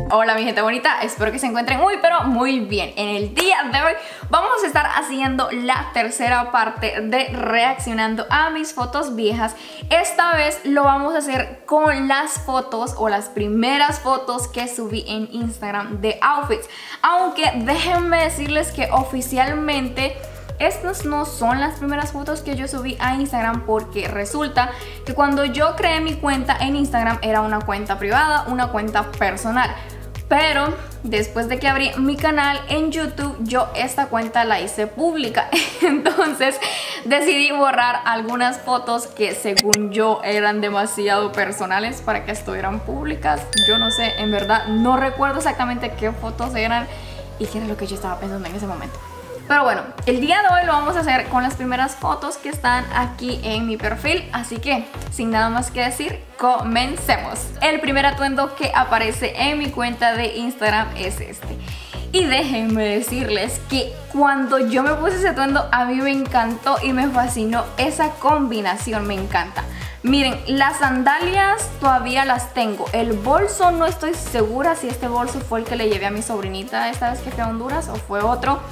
Hola mi gente bonita, espero que se encuentren muy pero muy bien. En el día de hoy vamos a estar haciendo la tercera parte de reaccionando a mis fotos viejas. Esta vez lo vamos a hacer con las fotos o las primeras fotos que subí en Instagram de outfits. Aunque déjenme decirles que oficialmente estas no son las primeras fotos que yo subí a Instagram, porque resulta que cuando yo creé mi cuenta en Instagram era una cuenta privada, una cuenta personal. Pero después de que abrí mi canal en YouTube, yo esta cuenta la hice pública. Entonces decidí borrar algunas fotos que según yo eran demasiado personales para que estuvieran públicas. Yo no sé, en verdad no recuerdo exactamente qué fotos eran y qué era lo que yo estaba pensando en ese momento. Pero bueno, el día de hoy lo vamos a hacer con las primeras fotos que están aquí en mi perfil. Así que, sin nada más que decir, comencemos. El primer atuendo que aparece en mi cuenta de Instagram es este. Y déjenme decirles que cuando yo me puse ese atuendo, a mí me encantó y me fascinó. Esa combinación me encanta. Miren, las sandalias todavía las tengo. El bolso no estoy segura si este bolso fue el que le llevé a mi sobrinita esta vez que fui a Honduras o fue otro.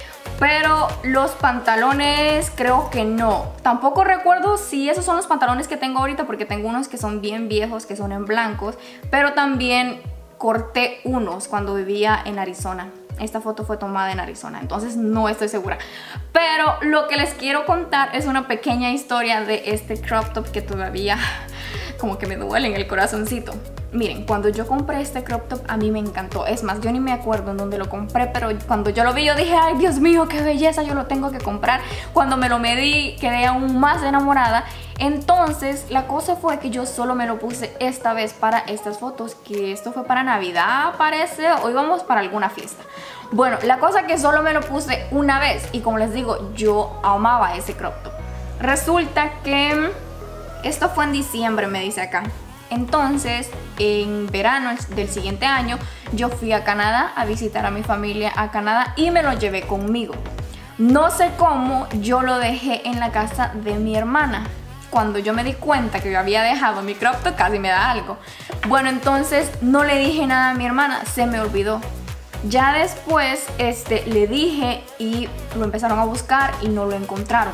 Pero los pantalones creo que no. Tampoco recuerdo si esos son los pantalones que tengo ahorita, porque tengo unos que son bien viejos, que son en blancos. Pero también corté unos cuando vivía en Arizona. Esta foto fue tomada en Arizona, entonces no estoy segura. Pero lo que les quiero contar es una pequeña historia de este crop top que todavía como que me duele en el corazoncito. Miren, cuando yo compré este crop top a mí me encantó. Es más, yo ni me acuerdo en dónde lo compré, pero cuando yo lo vi yo dije, ay Dios mío, qué belleza, yo lo tengo que comprar. Cuando me lo medí quedé aún más enamorada. Entonces la cosa fue que yo solo me lo puse esta vez para estas fotos, que esto fue para Navidad parece, o íbamos para alguna fiesta. Bueno, la cosa que solo me lo puse una vez y como les digo, yo amaba ese crop top. Resulta que esto fue en diciembre, me dice acá. Entonces, en verano del siguiente año, yo fui a Canadá a visitar a mi familia a Canadá y me lo llevé conmigo. No sé cómo, yo lo dejé en la casa de mi hermana. Cuando yo me di cuenta que yo había dejado mi crop top, casi me da algo. Bueno, entonces no le dije nada a mi hermana, se me olvidó. Ya después le dije y lo empezaron a buscar y no lo encontraron.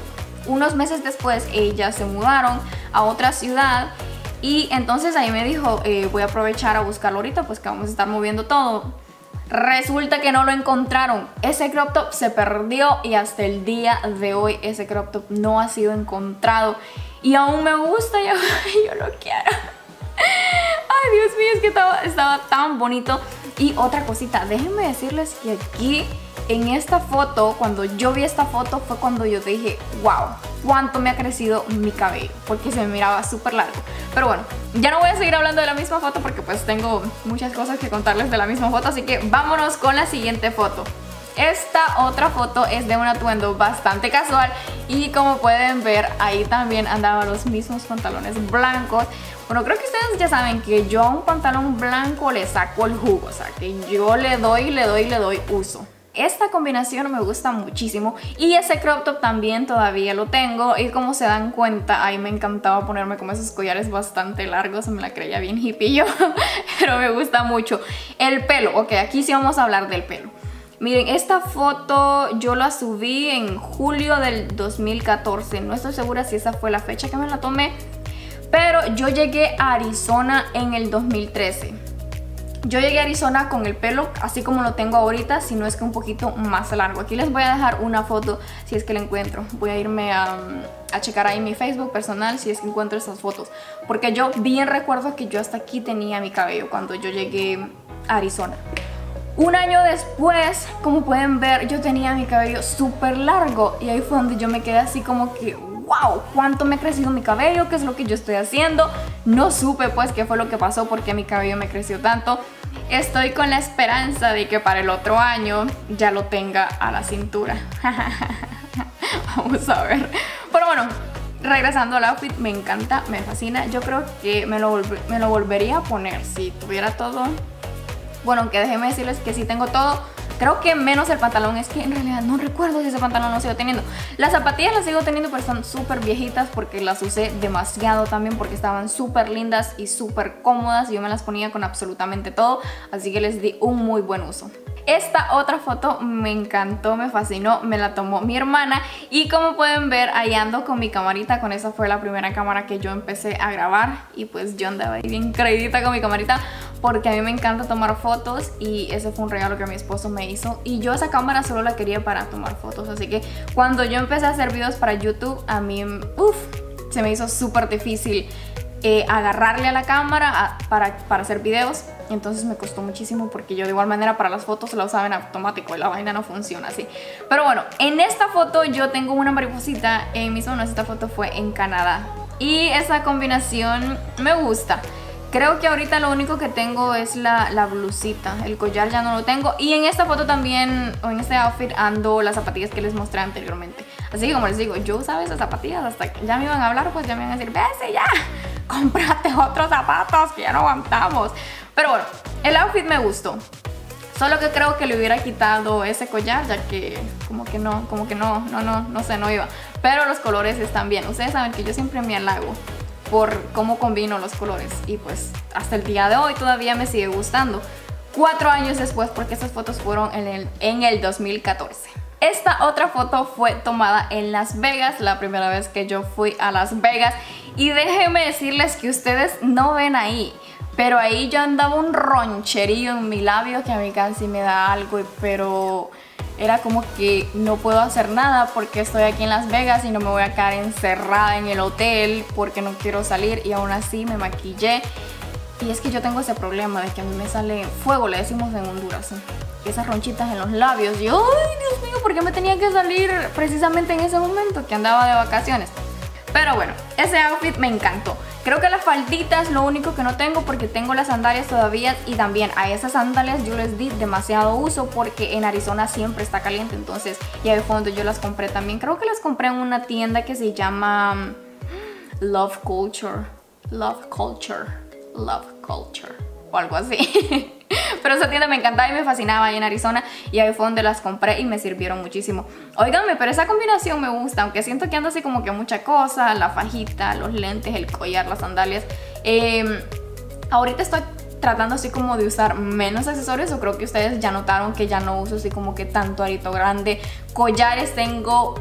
Unos meses después ellas se mudaron a otra ciudad. Y entonces ahí me dijo, voy a aprovechar a buscarlo ahorita, pues que vamos a estar moviendo todo. Resulta que no lo encontraron. Ese crop top se perdió y hasta el día de hoy ese crop top no ha sido encontrado. Y aún me gusta, yo lo quiero. Ay, Dios mío, es que estaba tan bonito. Y otra cosita, déjenme decirles que aquí en esta foto, cuando yo vi esta foto fue cuando yo dije, wow, cuánto me ha crecido mi cabello, porque se me miraba súper largo. Pero bueno, ya no voy a seguir hablando de la misma foto porque pues tengo muchas cosas que contarles de la misma foto, así que vámonos con la siguiente foto. Esta otra foto es de un atuendo bastante casual y como pueden ver ahí también andaba los mismos pantalones blancos. Bueno, creo que ustedes ya saben que yo a un pantalón blanco le saco el jugo, o sea que yo le doy uso. Esta combinación me gusta muchísimo y ese crop top también todavía lo tengo y como se dan cuenta, ahí me encantaba ponerme como esos collares bastante largos, me la creía bien hippie yo, pero me gusta mucho. El pelo, ok, aquí sí vamos a hablar del pelo. Miren, esta foto yo la subí en julio del 2014, no estoy segura si esa fue la fecha que me la tomé, pero yo llegué a Arizona en el 2013. Yo llegué a Arizona con el pelo así como lo tengo ahorita, si no es que un poquito más largo. Aquí les voy a dejar una foto si es que la encuentro. Voy a irme a checar ahí mi Facebook personal si es que encuentro esas fotos. Porque yo bien recuerdo que yo hasta aquí tenía mi cabello cuando yo llegué a Arizona. Un año después, como pueden ver, yo tenía mi cabello súper largo. Y ahí fue donde yo me quedé así como que wow, cuánto me ha crecido mi cabello, qué es lo que yo estoy haciendo. No supe pues qué fue lo que pasó, porque mi cabello me creció tanto. Estoy con la esperanza de que para el otro año ya lo tenga a la cintura. Vamos a ver. Pero bueno, regresando al outfit, me encanta, me fascina. Yo creo que me lo volvería a poner si tuviera todo. Bueno, aunque déjenme decirles que sí tengo todo, Creo que menos el pantalón, es que en realidad no recuerdo si ese pantalón lo sigo teniendo. Las zapatillas las sigo teniendo, pero están súper viejitas porque las usé demasiado también, porque estaban súper lindas y súper cómodas y yo me las ponía con absolutamente todo, así que les di un muy buen uso. Esta otra foto me encantó, me fascinó, me la tomó mi hermana y como pueden ver ahí ando con mi camarita, con esa fue la primera cámara que yo empecé a grabar y pues yo andaba ahí bien creidita con mi camarita porque a mí me encanta tomar fotos y ese fue un regalo que mi esposo me hizo y yo esa cámara solo la quería para tomar fotos, así que cuando yo empecé a hacer videos para YouTube a mí, se me hizo súper difícil agarrarle a la cámara para hacer videos. Entonces me costó muchísimo porque yo de igual manera para las fotos la usaba en automático y la vaina no funciona así. Pero bueno, en esta foto yo tengo una mariposita en mis manos. Esta foto fue en Canadá y esa combinación me gusta. Creo que ahorita lo único que tengo es la blusita, el collar ya no lo tengo. Y en esta foto también, o en este outfit, ando las zapatillas que les mostré anteriormente. Así que como les digo, yo usaba esas zapatillas hasta que ya me iban a hablar, pues ya me iban a decir, vete ya, cómprate otros zapatos que ya no aguantamos. Pero bueno, el outfit me gustó. Solo que creo que le hubiera quitado ese collar, ya que no sé, no iba. Pero los colores están bien. Ustedes saben que yo siempre me halago por cómo combino los colores y pues hasta el día de hoy todavía me sigue gustando 4 años después, porque estas fotos fueron en el 2014. Esta otra foto fue tomada en Las Vegas, la primera vez que yo fui a Las Vegas, y déjenme decirles que ustedes no ven ahí, pero ahí yo andaba un roncherío en mi labio que a mí casi me da algo, pero era como que no puedo hacer nada porque estoy aquí en Las Vegas y no me voy a quedar encerrada en el hotel porque no quiero salir, y aún así me maquillé. Y es que yo tengo ese problema de que a mí me sale fuego, le decimos en Honduras, ¿sí? Esas ronchitas en los labios. Y ¡ay, Dios mío! ¿Por qué me tenía que salir precisamente en ese momento que andaba de vacaciones? Pero bueno, ese outfit me encantó. Creo que las falditas es lo único que no tengo porque tengo las sandalias todavía, y también a esas sandalias yo les di demasiado uso porque en Arizona siempre está caliente, entonces ya de fondo yo las compré también. Creo que las compré en una tienda que se llama Love Culture o algo así. Pero esa tienda me encantaba y me fascinaba ahí en Arizona, y ahí fue donde las compré y me sirvieron muchísimo. Óiganme, pero esa combinación me gusta, aunque siento que anda así como que mucha cosa, la fajita, los lentes, el collar, las sandalias. Ahorita estoy tratando así como de usar menos accesorios, o creo que ustedes ya notaron que ya no uso así como que tanto arito grande. Collares tengo,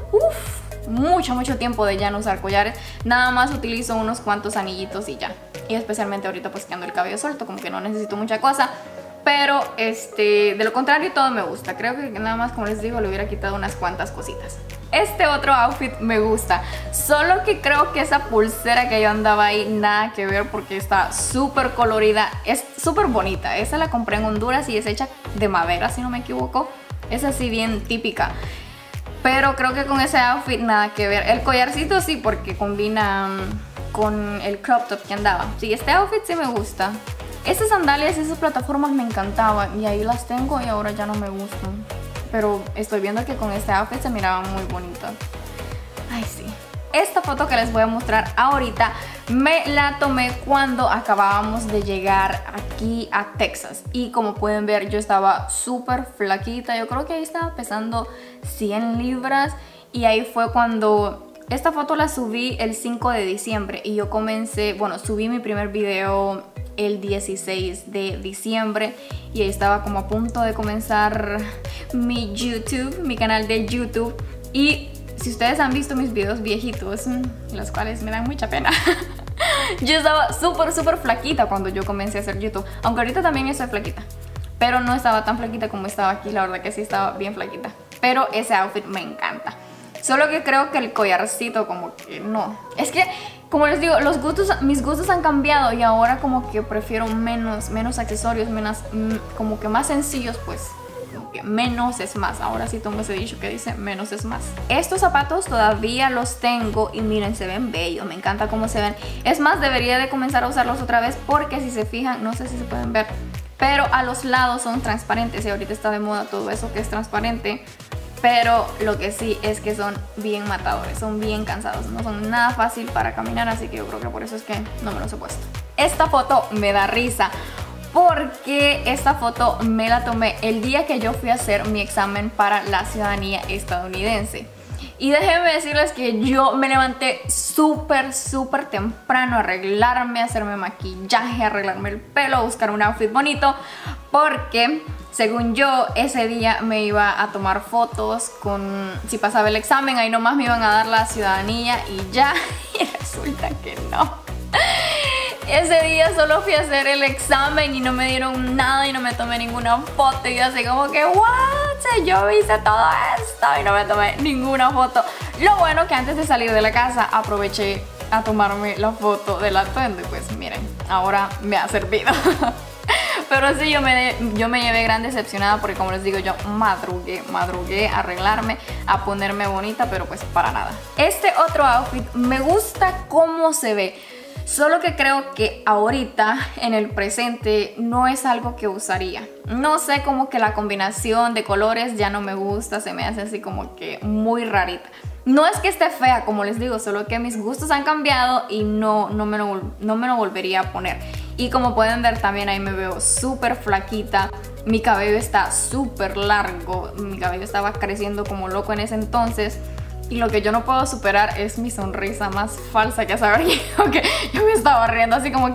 mucho tiempo de ya no usar collares, nada más utilizo unos cuantos anillitos y ya. Y especialmente ahorita pues que ando el cabello suelto, como que no necesito mucha cosa. Pero de lo contrario todo me gusta. Creo que nada más, como les digo, le hubiera quitado unas cuantas cositas. Este otro outfit me gusta, solo que creo que esa pulsera que yo andaba ahí nada que ver porque está súper colorida, es súper bonita. Esa la compré en Honduras y es hecha de madera, si no me equivoco. Es así bien típica. Pero creo que con ese outfit nada que ver. El collarcito sí, porque combina con el crop top que andaba. Sí, este outfit sí me gusta. Esas sandalias, esas plataformas me encantaban y ahí las tengo y ahora ya no me gustan. Pero estoy viendo que con este outfit se miraban muy bonitas. Ay, sí. Esta foto que les voy a mostrar ahorita me la tomé cuando acabábamos de llegar aquí a Texas. Y como pueden ver, yo estaba súper flaquita. Yo creo que ahí estaba pesando 100 libras. Y ahí fue cuando... Esta foto la subí el 5 de diciembre y yo comencé... Bueno, subí mi primer video el 16 de diciembre y ahí estaba como a punto de comenzar mi YouTube, mi canal de YouTube. Y si ustedes han visto mis videos viejitos, los cuales me dan mucha pena, yo estaba súper flaquita cuando yo comencé a hacer YouTube. Aunque ahorita también estoy flaquita, pero no estaba tan flaquita como estaba aquí. La verdad que sí estaba bien flaquita. Pero ese outfit me encanta. Solo que creo que el collarcito como que no. Es que, como les digo, mis gustos han cambiado y ahora como que prefiero menos accesorios, como que más sencillos, pues. Como que menos es más. Ahora sí tengo ese dicho que dice menos es más. Estos zapatos todavía los tengo y miren, se ven bellos. Me encanta cómo se ven. Es más, debería de comenzar a usarlos otra vez porque si se fijan, no sé si se pueden ver, pero a los lados son transparentes y ahorita está de moda todo eso que es transparente. Pero lo que sí es que son bien matadores, son bien cansados, no son nada fácil para caminar, así que yo creo que por eso es que no me los he puesto. Esta foto me da risa porque esta foto me la tomé el día que yo fui a hacer mi examen para la ciudadanía estadounidense. Y déjenme decirles que yo me levanté súper temprano a arreglarme, a hacerme maquillaje, a arreglarme el pelo, a buscar un outfit bonito, porque según yo ese día me iba a tomar fotos con, si pasaba el examen, ahí nomás me iban a dar la ciudadanía y ya, y resulta que no. Ese día solo fui a hacer el examen y no me dieron nada y no me tomé ninguna foto. Y yo así como que, what? Yo hice todo esto y no me tomé ninguna foto. Lo bueno que antes de salir de la casa aproveché a tomarme la foto del atuendo. Y pues miren, ahora me ha servido. Pero sí, yo me llevé gran decepcionada porque, como les digo, yo madrugué a arreglarme, a ponerme bonita, pero pues para nada. Este otro outfit me gusta cómo se ve. Solo que creo que ahorita, en el presente, no es algo que usaría. No sé, como que la combinación de colores ya no me gusta, se me hace así como que muy rarita. No es que esté fea, como les digo, solo que mis gustos han cambiado y no me lo volvería a poner. Y como pueden ver también ahí me veo súper flaquita, mi cabello está súper largo, mi cabello estaba creciendo como loco en ese entonces. Y lo que yo no puedo superar es mi sonrisa más falsa, que a saber que yo me estaba riendo así como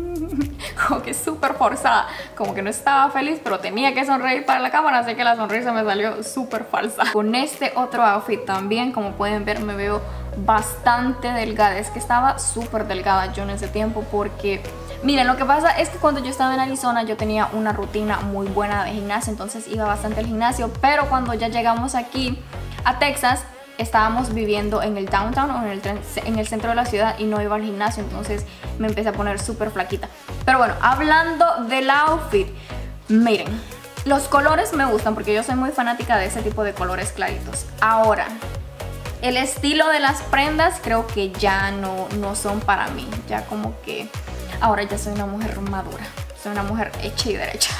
que súper forzada. Como que no estaba feliz, pero tenía que sonreír para la cámara, así que la sonrisa me salió súper falsa. Con este otro outfit también, como pueden ver, me veo bastante delgada. Es que estaba súper delgada yo en ese tiempo porque... Miren, lo que pasa es que cuando yo estaba en Arizona yo tenía una rutina muy buena de gimnasio, entonces iba bastante al gimnasio, pero cuando ya llegamos aquí a Texas, estábamos viviendo en el downtown o en el centro de la ciudad y no iba al gimnasio, entonces me empecé a poner súper flaquita. Pero bueno, hablando del outfit, miren, los colores me gustan porque yo soy muy fanática de ese tipo de colores claritos. Ahora, el estilo de las prendas creo que ya no son para mí, ya como que ahora ya soy una mujer madura, soy una mujer hecha y derecha.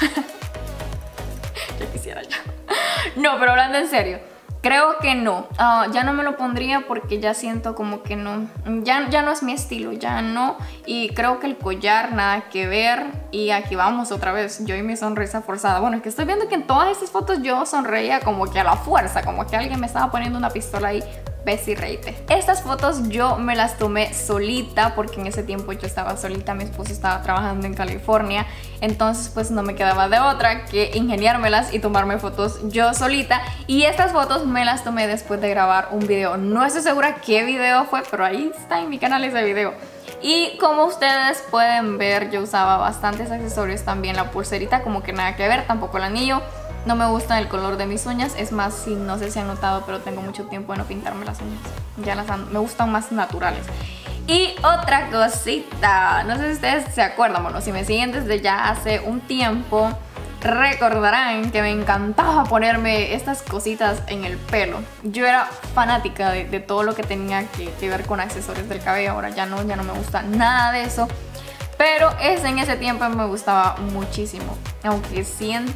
Yo quisiera ya. No, pero hablando en serio, creo que no, ya no me lo pondría porque ya siento como que no, ya no es mi estilo, ya no. Y creo que el collar nada que ver. Y aquí vamos otra vez, yo y mi sonrisa forzada. Bueno, es que estoy viendo que en todas estas fotos yo sonreía como que a la fuerza, como que alguien me estaba poniendo una pistola ahí. Ves y reíte. Estas fotos yo me las tomé solita porque en ese tiempo yo estaba solita, mi esposo estaba trabajando en California, entonces pues no me quedaba de otra que ingeniármelas y tomarme fotos yo solita. Y estas fotos me las tomé después de grabar un video. No estoy segura qué video fue, pero ahí está en mi canal ese video. Y como ustedes pueden ver, yo usaba bastantes accesorios también, la pulserita como que nada que ver, tampoco el anillo. No me gusta el color de mis uñas, es más, si no sé si han notado, pero tengo mucho tiempo de no pintarme las uñas. Ya me gustan más naturales. Y otra cosita, no sé si ustedes se acuerdan, bueno, si me siguen desde ya hace un tiempo, recordarán que me encantaba ponerme estas cositas en el pelo. Yo era fanática de todo lo que tenía que ver con accesorios del cabello, ahora ya no me gusta nada de eso. Pero en ese tiempo me gustaba muchísimo, aunque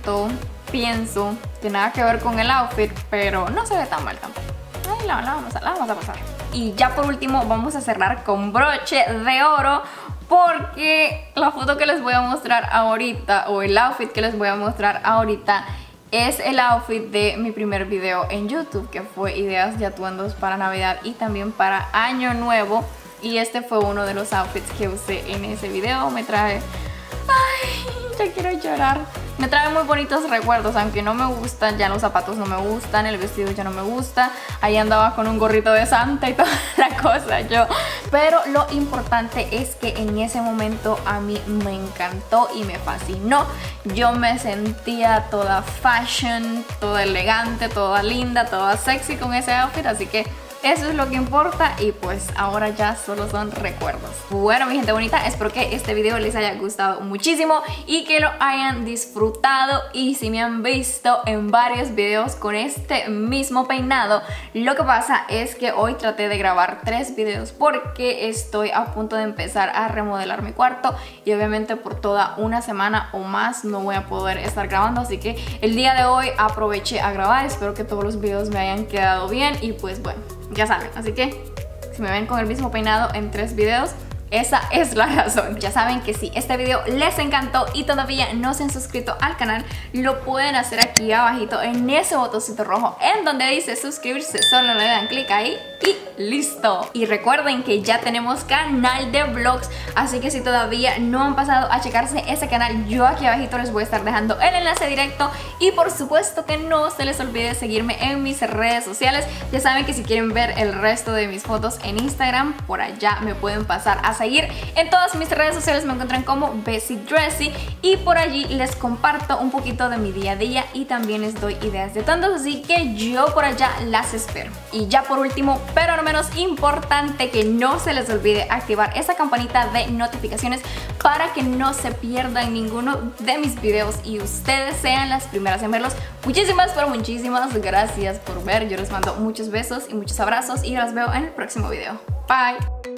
pienso que nada que ver con el outfit, pero no se ve tan mal tampoco. Ahí la vamos a pasar. Y ya por último vamos a cerrar con broche de oro, porque la foto que les voy a mostrar ahorita, o el outfit que les voy a mostrar ahorita, es el outfit de mi primer video en YouTube, que fue ideas de atuendos para Navidad y también para Año Nuevo. Y este fue uno de los outfits que usé en ese video. Me trae... ¡ay! Ya quiero llorar. Me trae muy bonitos recuerdos, aunque no me gustan, ya los zapatos no me gustan, el vestido ya no me gusta. Ahí andaba con un gorrito de Santa y toda la cosa yo. Pero lo importante es que en ese momento a mí me encantó y me fascinó. Yo me sentía toda fashion, toda elegante, toda linda, toda sexy con ese outfit, así que eso es lo que importa y pues ahora ya solo son recuerdos. Bueno, mi gente bonita, espero que este video les haya gustado muchísimo y que lo hayan disfrutado. Y si me han visto en varios videos con este mismo peinado, lo que pasa es que hoy traté de grabar 3 videos porque estoy a punto de empezar a remodelar mi cuarto y obviamente por toda una semana o más no voy a poder estar grabando, así que el día de hoy aproveché a grabar. Espero que todos los videos me hayan quedado bien y pues bueno, ya saben, así que si me ven con el mismo peinado en 3 videos, Esa es la razón. Ya saben que si este video les encantó y todavía no se han suscrito al canal, lo pueden hacer aquí abajito en ese botoncito rojo en donde dice suscribirse. Solo le dan clic ahí y listo. Y recuerden que ya tenemos canal de vlogs, así que si todavía no han pasado a checarse ese canal, yo aquí abajito les voy a estar dejando el enlace directo. Y por supuesto que no se les olvide seguirme en mis redes sociales. Ya saben que si quieren ver el resto de mis fotos en Instagram, por allá me pueden pasar a seguir. En todas mis redes sociales me encuentran como Bessie Dressy y por allí les comparto un poquito de mi día a día y también les doy ideas de tantos, así que yo por allá las espero. Y ya por último, pero no menos importante, que no se les olvide activar esa campanita de notificaciones para que no se pierdan ninguno de mis videos y ustedes sean las primeras en verlos. Muchísimas, pero muchísimas gracias por ver. Yo les mando muchos besos y muchos abrazos y las veo en el próximo video. Bye.